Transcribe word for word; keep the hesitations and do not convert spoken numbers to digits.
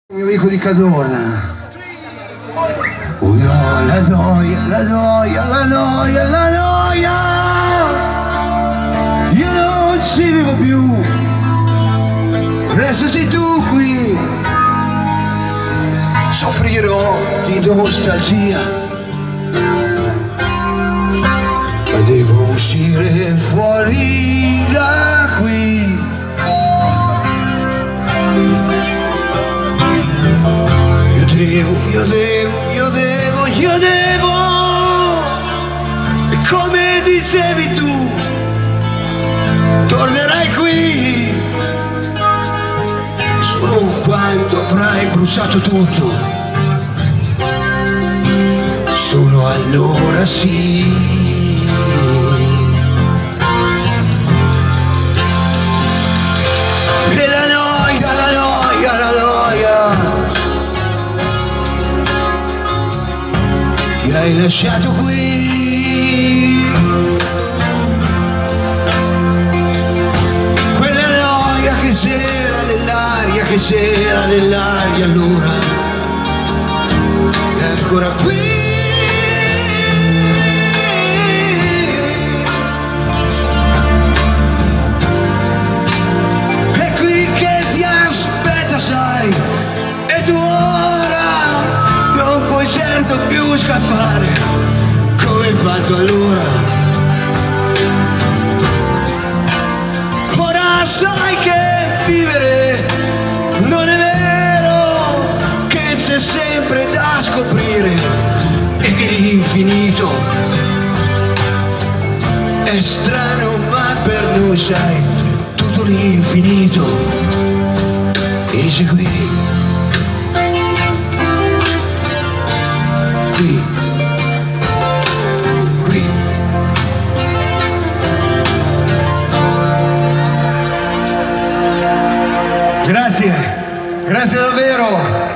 Mio amico di Cadorna. Oh no, la noia, la noia, la noia, la noia. Io non ci vivo più. Restaci tu qui. Soffrirò di nostalgia, ma devo uscire fuori da qui. Io devo, io devo, io devo, io devo. E come dicevi tu, tornerai qui solo quando avrai bruciato tutto. Solo allora sì. E la noia, la noia, la noia che hai lasciato qui, quella noia che c'era nell'aria, che c'era nell'aria allora, è ancora qui. È qui che ti aspetta, sai, e tu ora non puoi certo più scappare come hai fatto allora. Ora sai che vivere non è vero, che c'è sempre da scoprire e che l'infinito è strano, ma per noi sai, tutto l'infinito finisce qui. Qui, qui. Grazie, grazie davvero.